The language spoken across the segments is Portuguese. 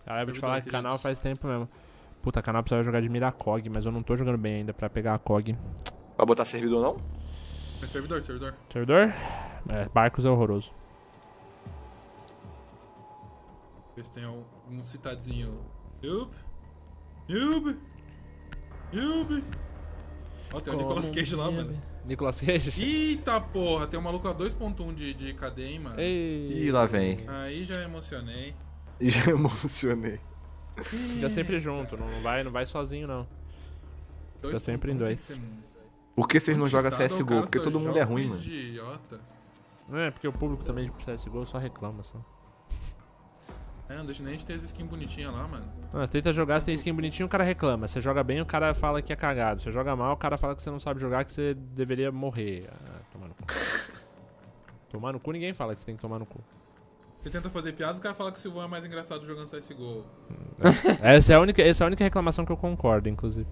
Cara, eu vou te falar que canal faz tempo mesmo. Puta, canal precisava jogar de Miracog, mas eu não tô jogando bem ainda pra pegar a COG. Vai botar servidor não? É servidor, servidor. Servidor? É, Barcos é horroroso. Ver se tem algum citadinho. Yup. Yup. Yup. Ó, tem o Nicolas Cage lá, mano. Nicolas Cage? Eita porra, tem um maluco a 2.1 de KD, hein, mano. Ei. Ih, lá vem. Aí já emocionei. Já emocionei. Fica sempre junto, não vai sozinho não. Fica sempre em dois. Por que vocês não jogam Cheatado, CSGO? o cara Porque só todo mundo joga é ruim, mano. Idiota. É, porque o público também de CSGO só reclama só. É, não deixa nem de ter as skins bonitinhas lá, mano. Você tenta jogar, você tem skin bonitinho, o cara reclama. Você joga bem, o cara fala que é cagado. Você joga mal, o cara fala que você não sabe jogar, que você deveria morrer. Ah, tomar no cu. Tomar no cu, ninguém fala que você tem que tomar no cu. Você tenta fazer piadas, o cara fala que o Silvão é mais engraçado jogando CSGO. Essa é a única reclamação que eu concordo, inclusive.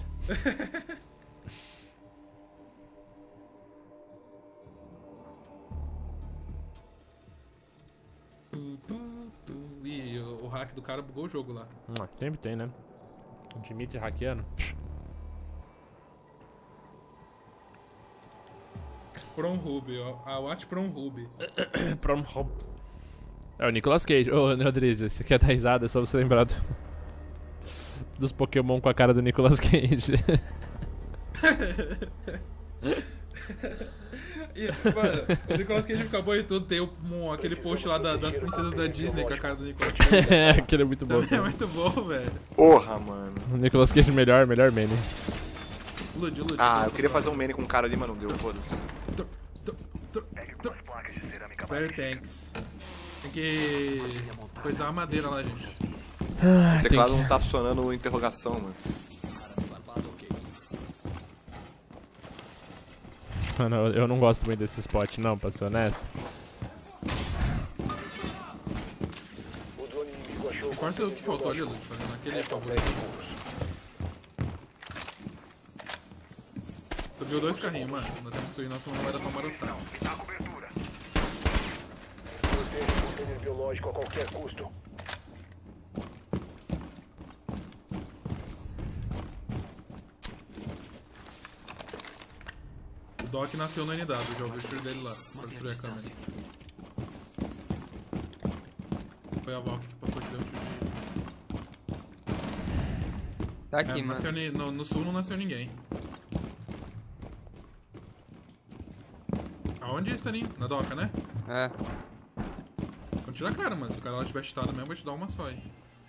Ih, o hack do cara bugou o jogo lá. Sempre tem, né? O Dimitri hackeando. Pornhub, ó. A Watch Pornhub. É o Nicolas Cage. Ô, Neodrizio, você quer dar risada? É só você lembrar dos Pokémon com a cara do Nicolas Cage. E, mano, o Nicolas Cage fica bom e tudo. Tem aquele post lá das princesas da Disney com a cara do Nicolas Cage. É, aquele é muito bom. Também é muito bom, velho. Porra, mano. O Nicolas Cage melhor meme. Ilude. Ah, eu queria fazer um meme com um cara ali, mas não deu, foda-se. Very thanks. Tem que coisar a madeira lá, gente. O teclado não tá funcionando interrogação, mano. Mano, eu não gosto muito desse spot não, pra ser honesto. Qual é o que faltou ali, Lute? Fazendo aquele favor. Subiu 2 carrinhos, mano. Nós temos que destruir nosso não vai dar pra marotar. Proteja o container biológico a qualquer custo. O Doc nasceu no NW, já ouvi o tiro dele lá, pra destruir a câmera. Foi a Valk que passou aqui, deu tiro. Tá aqui, mano. Nasceu no sul não nasceu ninguém. Aonde isso ali? Na doca, né? É. Então tira a cara, mano. Se o cara lá tiver cheatado mesmo, vai te dar uma só aí.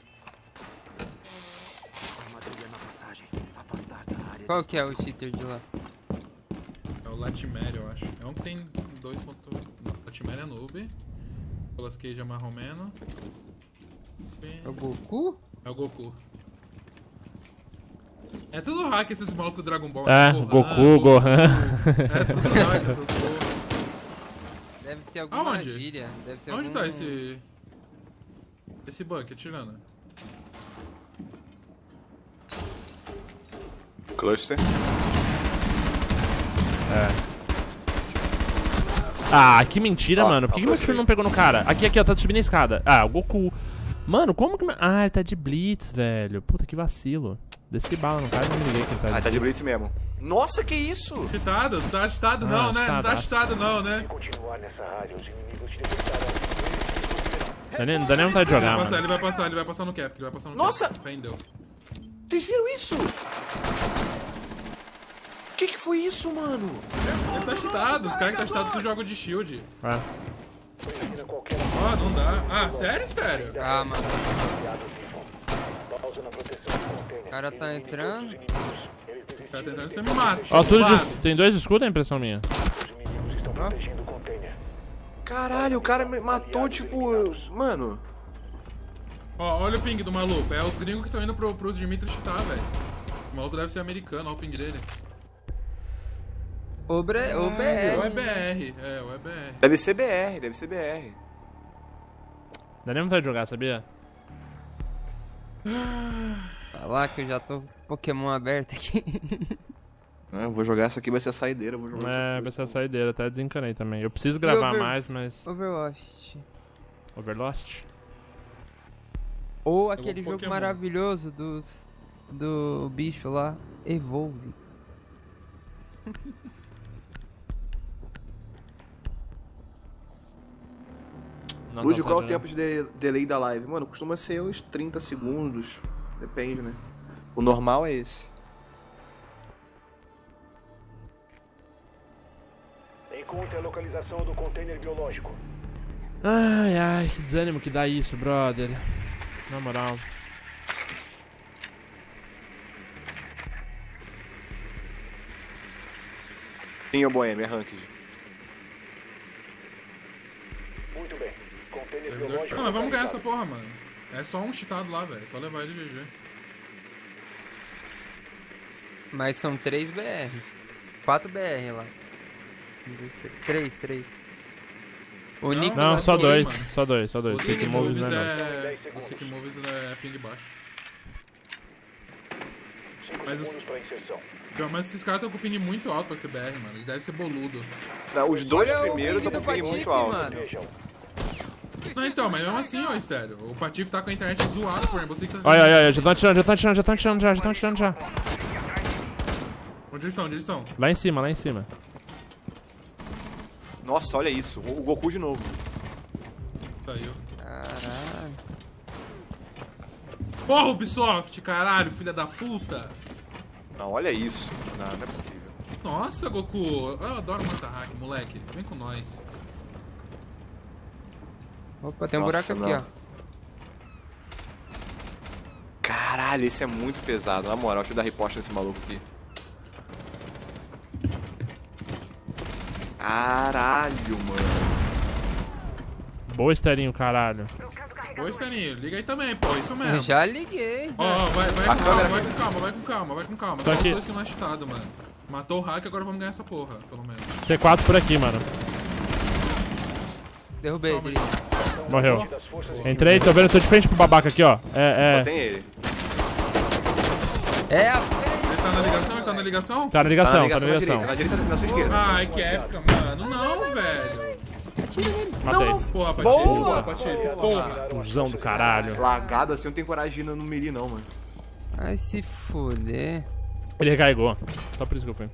Qual que é o cheater de lá? É o Latimério, eu acho. É um que tem 2. Latimério é noob. Nicolas Cage é marromeno. É o Goku? É o Goku. É tudo hack esses malucos do Dragon Ball. É, Goku, Gohan. É tudo hack essas porra. Deve ser alguma Aonde? gíria. Deve ser Onde algum... tá esse bug atirando? Cluster. Ah, que mentira, mano. Por que meu tiro não pegou no cara? Aqui, ó, tá subindo a escada. Ah, o Goku. Mano, como que... Ah, ele tá de blitz, velho. Puta, que vacilo. Desci bala no cara e não me liguei que ele tá de Ah, tá de blitz mesmo. Nossa, que isso? Cheatado? Não tá cheatado Ah, não, né? Não tá cheatadaço. cheatado não, né? Se continuar nessa área, os inimigos te detectarão. Não dá nem vontade de jogar, mano. Ele vai passar no cap, ele vai passar no Nossa! cap. Rendeu. Vocês viram isso? Que foi isso, mano? Ele tá cheatado, os caras que tá cheatado tu joga de shield. Ah. Previna qualquer Ó, não dá. Ah, sério? Ah, mano. pausa na proteção do container. O cara tá entrando. Eles O cara tá tentando você me mata. Ó, tudo Lado. tem 2 escudos, é impressão minha. Os inimigos estão protegendo o container. Caralho, o cara me matou, tipo... Mano... Ó, olha o ping do maluco. É os gringos que estão indo pros Dimitri cheatar, velho. O maluco deve ser americano, olha o ping dele. O Ou BR. é BR, ou é BR. Deve ser BR, deve ser BR. Dá nem vontade de jogar, sabia? Falar que eu já tô Pokémon aberto aqui. Eu vou jogar essa aqui, vai ser a saideira. Eu vou jogar É, vai ser a saideira, até desencanei também. Eu preciso E gravar mais, mas... Overwatch. Overlost? Ou vou aquele jogo Pokémon. maravilhoso do bicho lá, Evolve. Não, Lud, tá qual é o fazendo- tempo de delay da live? Mano, costuma ser uns 30 segundos. Depende, né? O normal é esse. Encontre a localização do container biológico. Ai, ai, que desânimo que dá isso, brother. Na moral. Sim, ô Boêmia, é ranked. Muito bem. Container Servidor- biológico. Não, mas vamos ganhar essa localizado. porra, mano. É só um cheatado lá, velho. É só levar ele de GG. Mas são 3 BR. 4 BR lá. 3. O Não, Nicolas Não, só Mas dois. mano. Só dois, só dois. O Stick Sick moves Moves não é não. é... O Sick Moves é ping baixo. 5 Mas os- segundos para inserção. Não, mas esses caras estão com o ping muito alto pra ser BR, mano. Eles devem ser boludo. Não, os dois Olha o primeiros ping estão do com ping Patife, muito alto. mano. Vejam. Não, então, mas mesmo assim, ó, Estéreo. O Patife tá com a internet zoada por Rainbow Six. Olha, olha, olha, já estão atirando já. Onde eles estão? Onde eles estão? Lá em cima, lá em cima. Nossa, olha isso. O Goku de novo. Saiu. Caralho. Porra, Ubisoft, caralho, filha da puta. Não, olha isso. Não, não é possível. Nossa, Goku. Eu adoro matar hack, moleque. Vem com nós. Opa, tem um Nossa, buraco aqui, não. Caralho, esse é muito pesado. Na moral, deixa eu dar riposte nesse maluco aqui. Caralho, mano. Boa, Esterinho, caralho. Ô, Esterinho, liga aí também, pô. Isso ó. mesmo. Já liguei. Ó, vai A com câmera calma, aqui. vai com calma. Tô Só aqui. os dois que não é cheatado, mano. Matou o hack, agora vamos ganhar essa porra, pelo menos. C4 por aqui, mano. Derrubei Calma aí. ele. Morreu. Das forças Entrei, tô vendo, tô de frente pro babaca aqui, ó. Só É. tem ele. É a Ele tá na ligação? Ele tá na ligação? Tá na Tá ligação, na tá ligação na na direita, ligação. na direita, na sua esquerda. Ai, que épica, mano. Não, velho. Matei. Porra, Patife. Boa! Porra, Patife. Porra. Cusão do caralho. Largado assim, eu não tenho coragem de ir no melee não, mano. Vai se fuder. Ele recarregou. Só por isso que eu fui.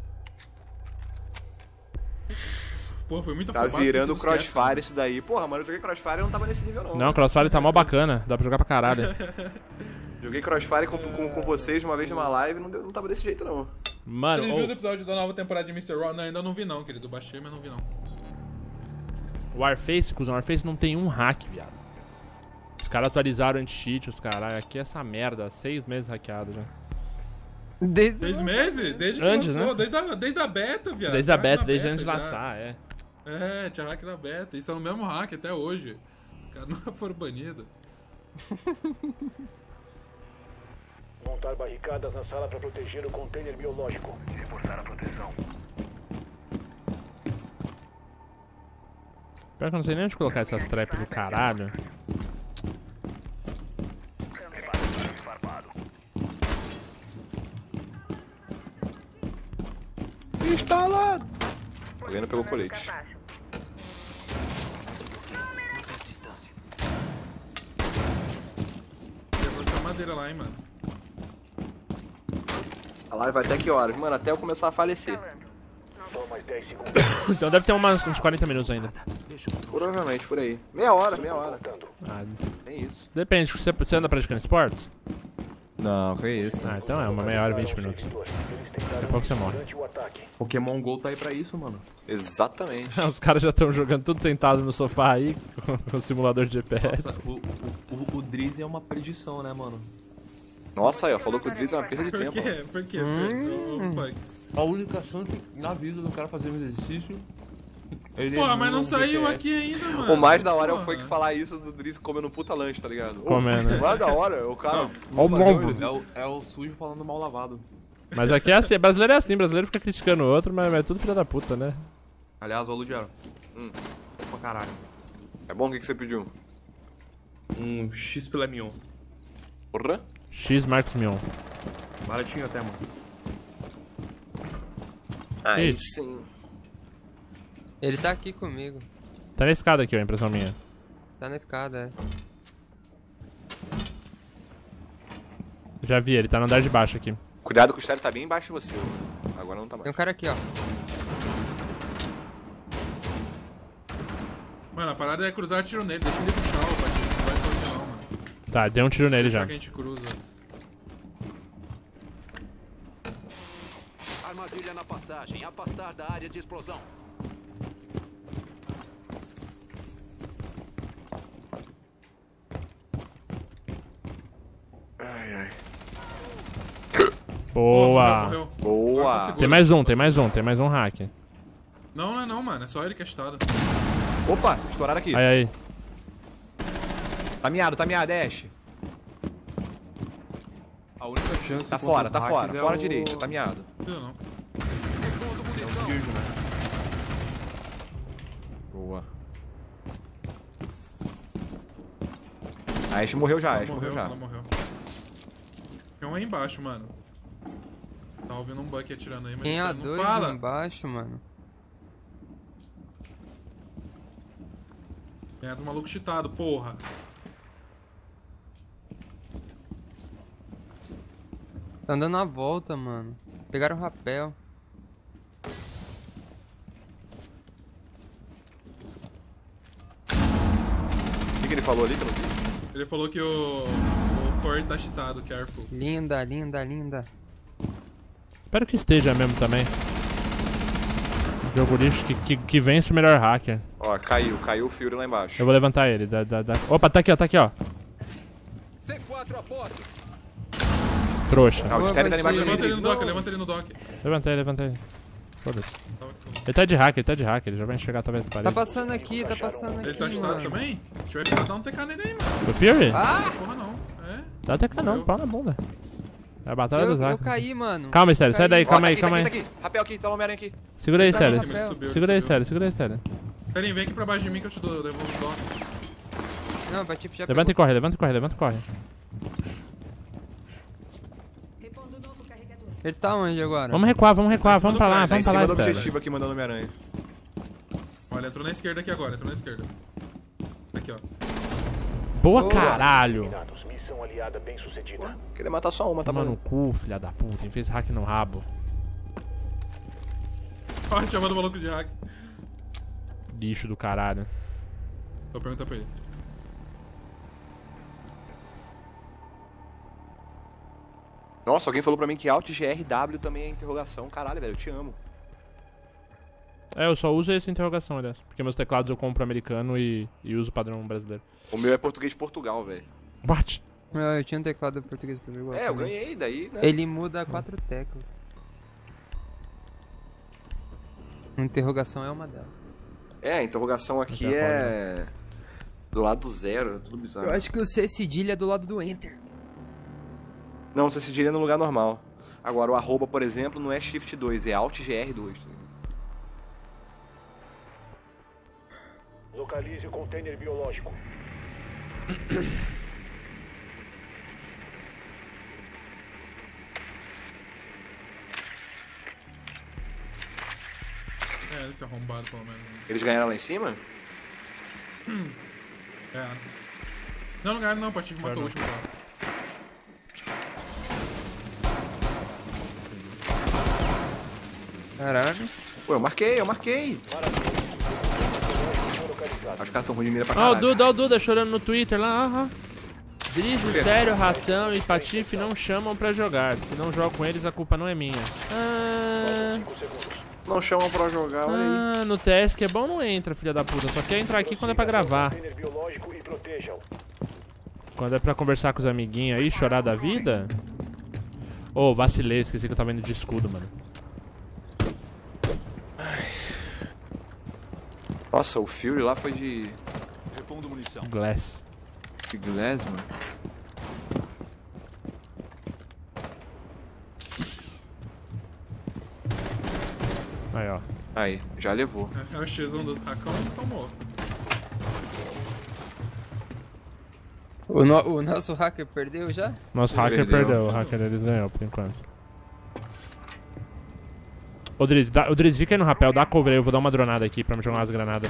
Pô, foi muito Tá afobado, virando esqueci dos crossfire cats, isso daí. Porra, mano, eu joguei crossfire e não tava nesse nível não. Não, o Crossfire tá mó bacana. Dá pra jogar pra caralho. Joguei crossfire com vocês uma vez numa live e não tava desse jeito não. Mano, Ele viu os ô, episódios da nova temporada de Mr. Raw? Não, ainda não vi não, querido. Baixei, mas não vi não. o Warface, cuzão, o Warface não tem um hack, viado. Os caras atualizaram o anti-cheat, os caras. Aqui é essa merda, 6 meses hackeado já. Desde 6 meses? Desde que Antes, lançou, né? desde a beta, viado. Desde a Hack beta, na desde antes de já. lançar, é. É, tinha hack na beta. Isso é o mesmo hack até hoje. Os caras nunca foram banidos. montar barricadas na sala para proteger o container biológico. Reforçar a proteção. Pior que eu não sei nem onde colocar essas traps do caralho. Instalado! Alguém não pegou o colete. Reforçar a madeira lá, hein, mano. A live vai até que horas? Mano, até eu começar a falecer. Só mais 10 segundos. Então deve ter uns 40 minutos ainda. Provavelmente, por aí. Meia hora. Contando. Ah, É isso. depende, você anda praticando esportes? Não, que isso. Ah, então é uma meia hora e 20 minutos. Eles tentaram Daqui a pouco você morre. durante o ataque. Pokémon GO tá aí pra isso, mano. Exatamente. Os caras já estão jogando tudo sentado no sofá aí, com o simulador de GPS. Nossa, o Drizzy é uma perdição, né, mano? Nossa, aí, ó, falou que o Drizzy é uma perda de Por tempo. quê? Por quê? Punk? A única chance na vida do cara fazer um exercício. Ele Porra, mas não no saiu GPS. aqui ainda, mano. O mais da hora Porra. foi que falar isso do Drizzy comendo um puta lanche, tá ligado? Comendo, né? O mais da hora é o cara. Ó o fazer mombo. um exercício. É o sujo falando mal lavado. Mas aqui é assim, brasileiro é assim, brasileiro fica criticando o outro, mas é tudo filho da puta, né? Aliás, ô Ludiaro. Pra caralho. É bom, o que você pediu? Um X filé mignon. Porra? X Marcos Mion. Baratinho até, mano. Aí Isso. sim. Ele tá aqui comigo. Tá na escada aqui, ó, a impressão minha. Tá na escada, é. Já vi, ele tá no andar de baixo aqui. Cuidado que o Stereo tá bem embaixo de você. Agora não tá Tem mais. um cara aqui, ó. Mano, a parada é cruzar tiro nele. Deixa ele puxar o Patife. Não vai fazer não, mano. Tá, deu um tiro nele já. Será que a gente cruza? Armadilha na passagem. Afastar da área de explosão. Ai, ai. Boa. Morreu. Boa. Tem mais um, tem mais um, tem mais um hack. Não, não é não, mano. É só ele que é cheatado. Opa, estouraram aqui. Aí, aí. Tá miado, Ash. A única chance Tá contra fora, os tá fora. hackers é Fora o- direita, tá miado. Eu não. Virgem, né? Boa. A Ashe morreu já, a Ashe morreu já. Ela morreu. Tem um aí embaixo, mano. Tá ouvindo um Buck atirando aí, mas Tem ele a não 2 fala. embaixo, mano. Tem dos malucos cheatados, porra. Tá dando a volta, mano. Pegaram o rapel. O que ele falou ali que eu não vi? Ele falou que o Ford tá cheatado, careful. Linda, linda, linda. Espero que esteja mesmo também. Jogo lixo que vence o melhor hacker. Ó, caiu o Fury lá embaixo. Eu vou levantar ele. Opa, tá aqui, ó, tá aqui, ó. C4 a postos. Trouxa. Ah, o Stereo tá lá embaixo Levanta ele no também. dock, levanta ele no dock. Levantei ele. Foda-se. Tava aqui. Ele tá de hack, ele já vai enxergar talvez as Tá paredes. passando aqui, tá passando Ele tá aqui, cheatado mano. também? Se tiver que dar um TK nele aí, mano. O Fury? Ah! Porra não. É? Dá TK não, Morreu. pau na bunda. É a batalha dos Eu hackers. caí, mano. Calma aí, sério, sai daí, Ó, calma tá aí, aqui, calma aí. tá aqui. Rapel aqui, tá o Homem-Aranha aqui. Segura aí, Tá sério. no Ele rapel. subiu, Segura aí, ele subiu. sério, segura aí, sério. Terin, vem aqui pra baixo de mim que eu te dou, devolvo o dock. Não, o Patife já Levanta e pegou. corre, levanta e corre, levanta e corre. Ele tá onde agora? Vamos recuar, vamos pra lá, Tá em vamos pra cima lá, do espera. objetivo aqui, mandando Homem-Aranha. Olha, entrou na esquerda aqui agora, entrou na esquerda. Aqui, ó. Boa, Boa. caralho. Eliminados. Missão aliada bem sucedida. Queria matar só uma, tá Toma no bom? cu, filha da puta. Quem fez hack no rabo. Ó, chamando o maluco de hack. Lixo do caralho. Vou perguntar pra ele. Nossa, alguém falou pra mim que Alt GRW também é interrogação. Caralho, velho, eu te amo. É, eu só uso essa interrogação, aliás. Porque meus teclados eu compro americano e uso o padrão brasileiro. O meu é português de Portugal, velho. What? Eu tinha um teclado português pra jogar. É, eu também. ganhei daí, né? Ele muda 4 teclas. Interrogação é uma delas. É, a interrogação aqui é... do lado zero, é tudo bizarro. Eu acho que o C cedilha é do lado do Enter. Não, você se diria no lugar normal. Agora, o arroba, por exemplo, não é Shift 2, é Alt GR2. Localize o container biológico. É, esse arrombado pelo menos. Eles ganharam lá em cima? É. Não, não ganharam não, o Patife matou o último lá. Caralho. Pô, eu marquei. Acho que os caras tão ruins de mira pra Ó, caralho. o Duda chorando no Twitter lá, aham. Drizo, Estéreo, Ratão e Patife não chamam pra jogar. Se não jogo com eles, a culpa não é minha. Não chamam pra jogar, olha aí. No task é bom, não entra, filha da puta. Só quer entrar aqui quando é pra gravar. Container biológico e protejam. Quando é pra conversar com os amiguinhos aí, chorar da vida. Ô, vacilei, esqueci que eu tava indo de escudo, mano. Nossa, o Fury lá foi de... Repondo munição. Glass. Que glass, mano. Aí, ó. Aí, já levou. É o X1 dos Racão e tomou. O nosso hacker perdeu já? Nosso Ele hacker perdeu. perdeu, o hacker deles ganhou por enquanto. Ô Driz, fica aí no rapel, dá cover aí, eu vou dar uma dronada aqui pra me jogar umas granadas.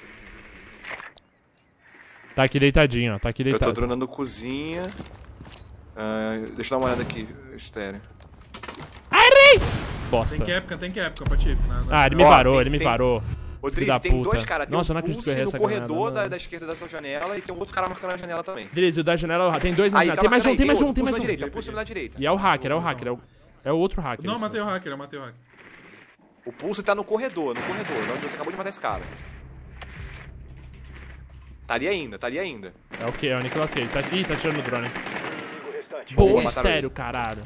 Tá aqui deitadinho, ó, tá aqui Eu tô deitado. dronando cozinha. Deixa eu dar uma olhada aqui, estéreo. Bosta. Tem Capcom, Patife. Ah, ele me Ó, varou, tem- ele me tem- varou. Ô, Filho Drizzy, da tem puta. dois caras. Tem Nossa, eu um não acredito que eu Pulse errei no essa corredor granada, da esquerda da sua janela e tem um outro cara marcando a janela também. Drizzy, o da janela tem dois na Aí, janela. tá Tem mais marcando um, aí, tem mais outro, um, tem pulse mais na um. direita, pulse na direita. E é o hacker, é o outro hacker. Não, esse matei o não. hacker, eu matei o hacker. O Pulse tá no corredor, onde você acabou de matar esse cara. Tá ali ainda. É o que? É o Nicolas Cage. Ih, tá tirando o drone. Inimigo restante. Boa, mataram estéreo, caralho.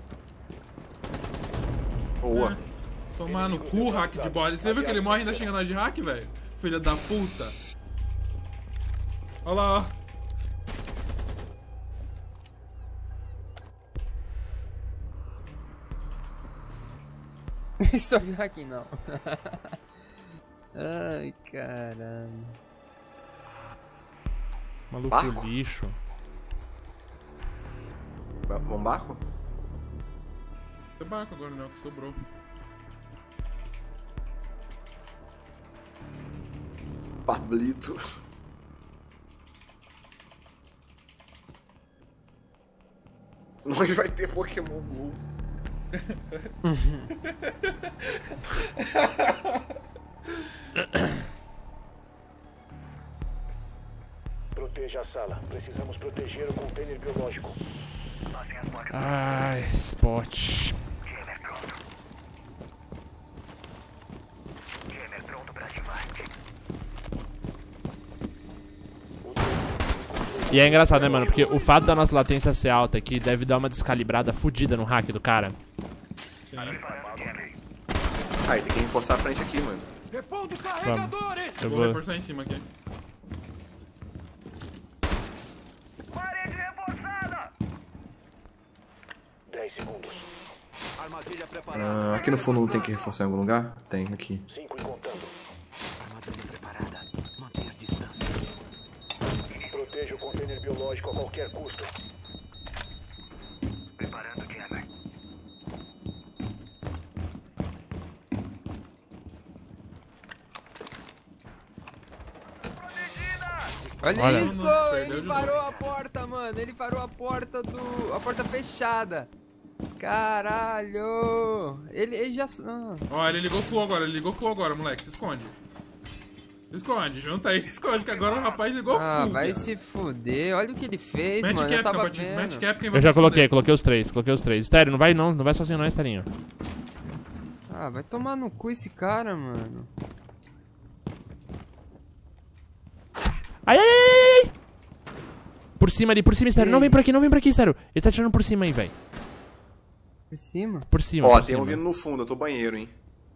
Boa. Tomar no cu, hack de bode. Você viu que ele morre e ainda xinga nós de hack, velho? Filha da puta. Olha lá, ó. Estou vendo aqui, não. Ai, caralho. Maluco Barco? lixo. Vamos barco? Tem barco agora, não, que sobrou. Pablito. Nós vai ter Pokémon GO. Proteja a sala. Precisamos proteger o container biológico. Ai, spot. E é engraçado, né, mano? Porque o fato da nossa latência ser alta aqui deve dar uma descalibrada fodida no hack do cara. Aí, tem que reforçar a frente aqui, mano. Repondo Vamos. carregadores! Eu Vou vou. reforçar em cima aqui. Parede reforçada! 10 segundos. Armadilha preparada. Aqui no fundo tem que reforçar em algum lugar? Tem, aqui. 5 e contando. Armadilha preparada. Mantenha as distâncias. Proteja o container biológico a qualquer custo. Preparando o jammer. Olha, Olha. isso! Perdeu Ele de parou a porta, mano. Ele parou a porta do... A porta fechada. Caralho! Ele já... Nossa. Ó, ele ligou full agora, moleque. Se esconde. Se esconde, junta aí, se esconde, que agora o rapaz ligou Ah, full. vai viado. se fuder. Olha o que ele fez, Mete mano. Eu Capcom, tava Patife, mete vendo. Capcom, vai Eu já se esconder. coloquei os três. Estéreo, não vai não vai sozinho não, Esterinho. Ah, vai tomar no cu esse cara, mano. Ai, ai, ai, ai! Por cima ali, Estéreo. Não vem pra aqui, Estéreo. Ele tá tirando por cima aí, velho. Por cima? Por cima, Ó, por tem um cima. vindo no fundo, eu tô banheiro, hein.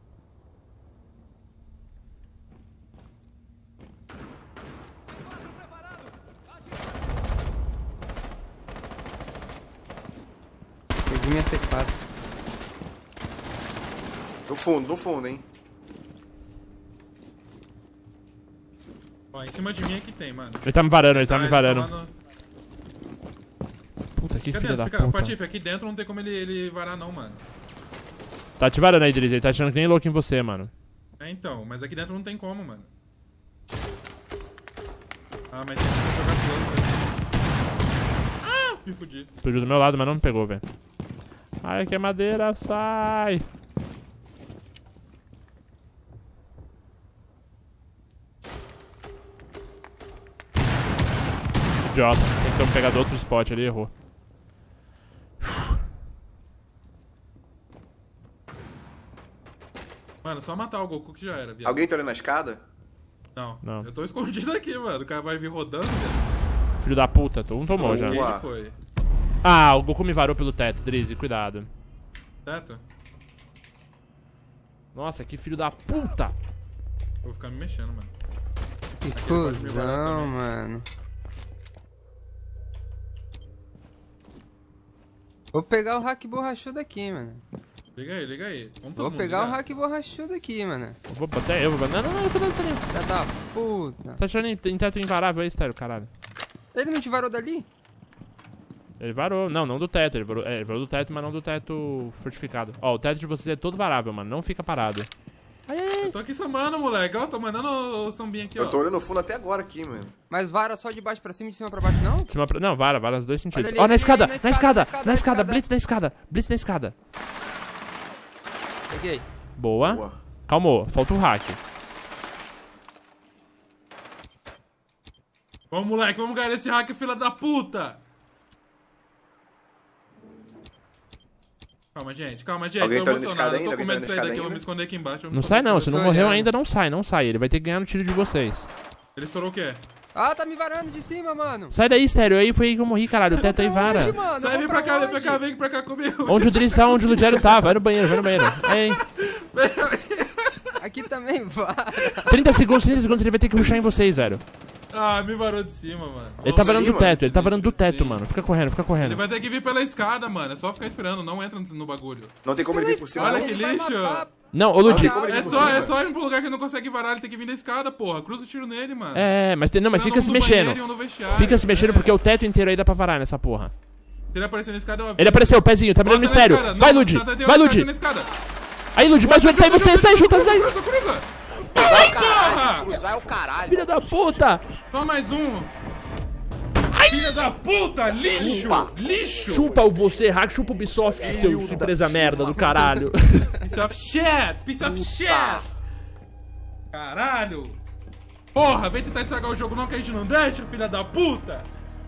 Peguei minha C4. No fundo, hein. Ó, em cima de mim aqui tem, mano. Ele tá me varando, ele tá me ele varando. falando- Puta, que Fica filha dentro, da fica... puta. Patife, aqui dentro não tem como ele varar não, mano. Tá te varando aí, Drizzy. Ele tá achando que nem louco em você, mano. É, então, mas aqui dentro não tem como, mano. Ah, mas tem que jogar plano. Ah, me fudi. Explodiu do meu lado, mas não me pegou, velho. Ai, que madeira, sai! Idiota, tem que pegar do outro spot ali, errou. Mano, só matar o Goku que já era, viado. Alguém tá olhando na escada? Não. Não. Eu tô escondido aqui, mano. O cara vai vir rodando, velho. Filho da puta, um tomou já. Quem Boa. ele foi? Ah, o Goku me varou pelo teto, Drizzy, cuidado. Certo? Nossa, que filho da puta! Vou ficar me mexendo, mano. Que pode me varar cuzão, também. mano. Vou pegar o hack borrachudo aqui, mano. Liga aí. Vamos todo Vou mundo pegar o ligar. hack borrachudo aqui, mano. Eu vou até eu vou. Não, eu vou dar Esterinho. Filha da puta. Tá achando em teto invarável aí, Estéreo, caralho. Ele não te varou dali? Ele varou. Não do teto. Ele varou do teto, mas não do teto fortificado. Ó, o teto de vocês é todo varável, mano. Não fica parado. Ai, ai, Eu tô aqui somando, moleque. Ó, tô mandando o sambinha aqui, ó. Eu tô olhando o fundo até agora aqui, mano. Mas vara só de baixo pra cima e de cima pra baixo, não? Não, vara nos dois sentidos. Olha ali, Ó, na ali, escada, ali, na escada, na escada, blitz blitz na escada. Peguei. Boa. Boa. Calmou, falta o hack. Vamos, moleque, vamos ganhar esse hack, filha da puta! Calma, gente. Alguém Tô tá na escada emocionado. ainda? Eu tô com medo de sair daqui, eu vou ainda? me esconder aqui embaixo. Não sai não, se não tô morreu olhando. ainda, não sai. Ele vai ter que ganhar no tiro de vocês. Ele estourou o quê? Ah, tá me varando de cima, mano. Sai daí, Estéreo, aí foi aí que eu morri, caralho. O teto aí vara. Onde, mano? Sai, Eu vem vou pra cá, onde? vem pra cá comigo. Onde o Driz tá, onde o Ludgero tá. Vai no banheiro. Aí. Aqui também vara. 30 segundos, ele vai ter que rushar em vocês, velho. Ah, me varou de cima, mano. Ele tá varando do Sim, teto, ele tá varando do teto, Sim. mano. Fica correndo. Ele vai ter que vir pela escada, mano. É só ficar esperando, não entra no bagulho. Não tem como ele vir por cima, Olha não? que Ele vai lixo. matar. Não, ô Lud. Não tem como ele É vir por cima, só ir pra um lugar que não consegue varar, ele tem que vir da escada, porra. Cruza o tiro nele, mano. Mas fica Um se do mexendo. banheiro e um no vestiário. Fica se mexendo É. porque o teto inteiro aí dá pra varar nessa porra. Se ele aparecer na escada, eu aviso. Ele apareceu, pezinho, tá brilhando no mistério. Vai, Lud. Vai, Lud. Aí, Lud, mais um, ele tá em você. Sai, junta, sai. Cruza. Cruzar é o Porra! caralho. Cruzar é o caralho. Filha da puta. Só mais um. Filha da puta, lixo. Lixo. Chupa o você, hack, chupa o Ubisoft, seu empresa merda do caralho. Piece of shit. Piece of shit. Caralho. Porra, vem tentar estragar o jogo não que a gente não deixa, filha da puta.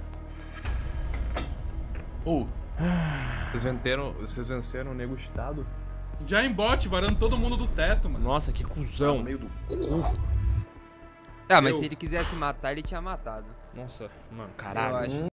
Ô, vocês venceram o negociado? Já em bot, varando todo mundo do teto, mano. Nossa, que No cuzão. meio do... Ah, mas Eu- se ele quisesse matar, ele tinha matado. Nossa, mano, Eu caralho. acho.